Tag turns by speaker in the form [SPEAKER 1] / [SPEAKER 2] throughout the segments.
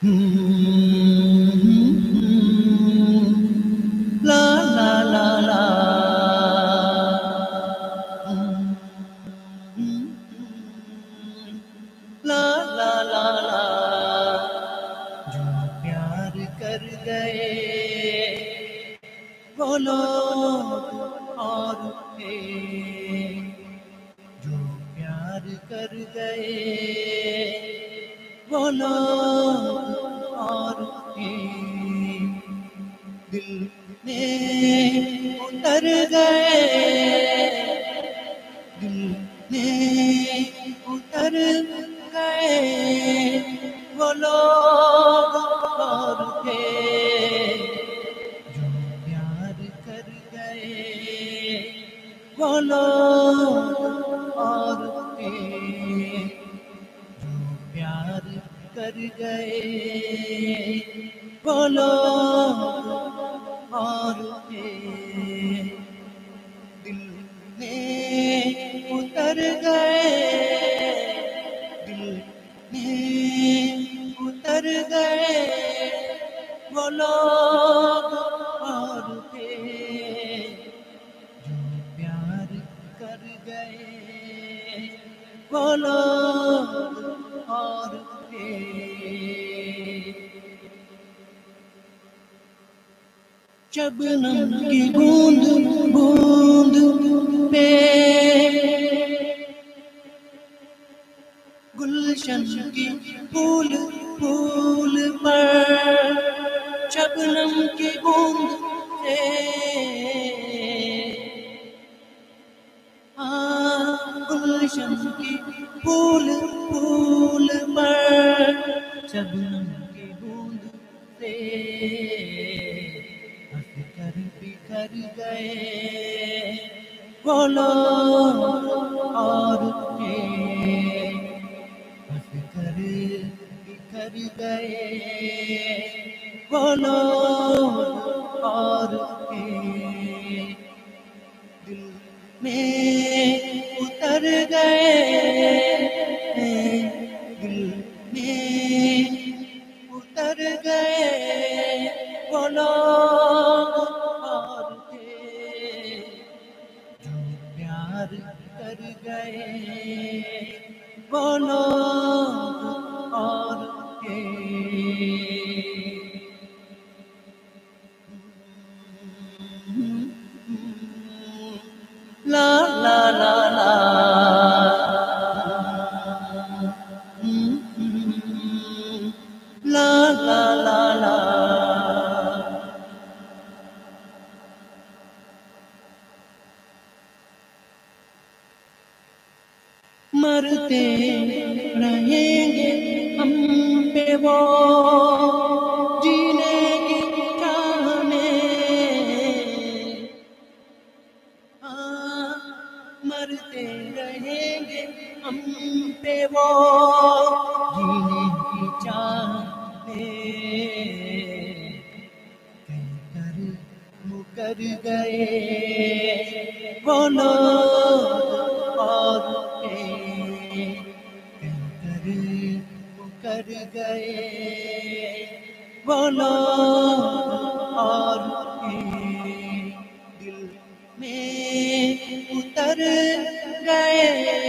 [SPEAKER 1] لا لا لا لا لا لا لا لا جو پیار کر گئے وہ لوگ اور تھے، جو پیار کر گئے وہ لوگ اور تھے، دل میں اتر گئے، دل میں اتر گئے وہ لوگ اور تھے، جو پیار کر گئے وہ لوگ اور تھے، جو پیار کر گئے وہ لوگ اور تھے، دل میں اتر گئے، دل میں اتر گئے وہ لوگ اور تھے، جو پیار کر گئے وہ لوگ اور تھے۔ شبنم کی بوند بوند پہ گلشن کی پھول پھول پر، شبنم کی بوند سے گلشن کی پھول پھول پر، شبنم کی بوند سے ہنس کر بکھر گئے وہ لوگ اور تھے، ہنس کر بکھر گئے وہ لوگ اور تھے، دل میں اتر گئے، دل میں اتر گئے وہ لوگ اور تھے، جو پیار کر گئے وہ لوگ اور تھے۔ لا لا لا لا لا لا لا لا مرتے رہیں گے ہم پہ وہ جینے کی چاہ میں، مرتے رہیں گے ہم پہ وہ جینے کی چاہ میں، کہہ کر مکر گئے وہ لوگ اور تھے، کہہ کر مکر گئے وہ لوگ اور تھے، دل میں اتر گئے،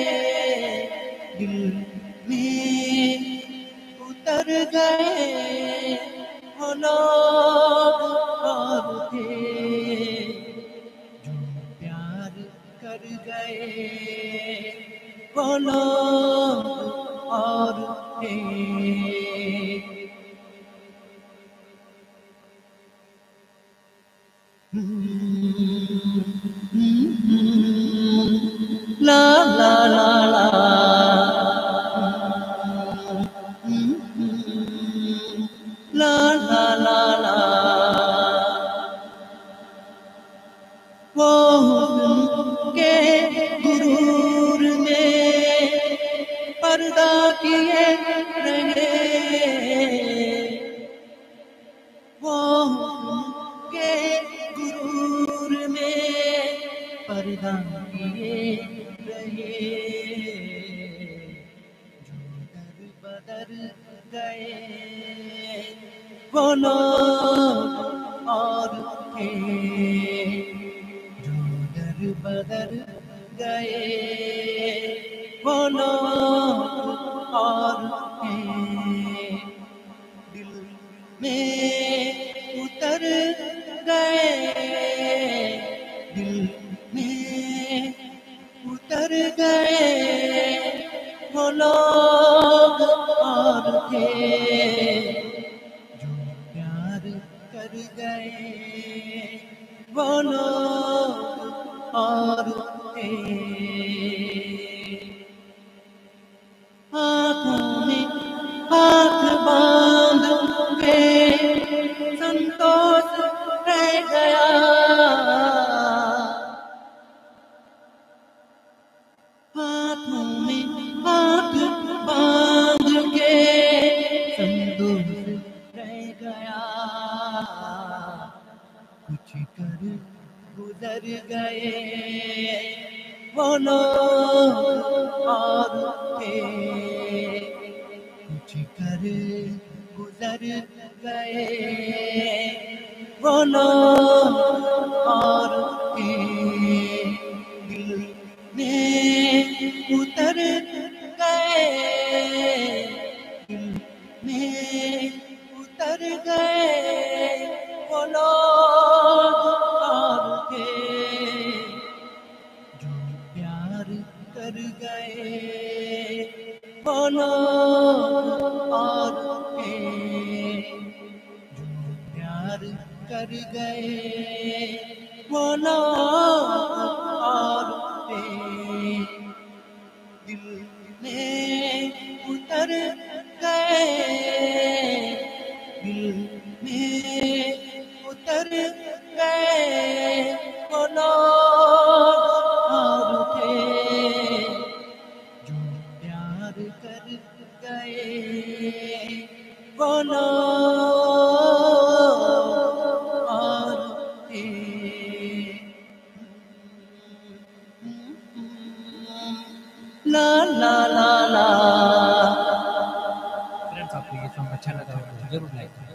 [SPEAKER 1] دل میں اتر گئے وہ لوگ اور تھے، جو پیار کر گئے وہ لوگ اور تھے۔ لا لا لا لا لا لا لا لا وہ حسن کے غرور میں پردہ کیے رہے، وہ حسن کے غرور گئے وہ لوگ اور تھے جو در بدر گئے وہ لوگ اور تھے دل میں اتر گئے دل میں اتر گئے وہ لوگ اور تھے جو پیار کر گئے وہ لوگ اور تھے ہاتھوں میں ہاتھ باندھ کے سنتوش رہ گیا ہاتھوں میں ہاتھ باندھ کے سنتوش رہ گیا کچھ کر گزر گئے وہ لوگ اور تھے کچھ کر گزر گئے وہ لوگ اور تھے دل میں اتر گئے دل میں اتر گئے وہ لوگ اور تھے جو پیار کر گئے وہ لوگ اور تھے جو پیار کر گئے وہ لوگ اور تھے دل میں اتر گئے دل میں اتر گئے وہ لوگ اور تھے جو پیار کر گئے وہ لوگ اور تھے لا لا لا لا
[SPEAKER 2] فرینڈس آپ کو یہ سانگ اچھا لگا ہو تو ضرور لائک کریں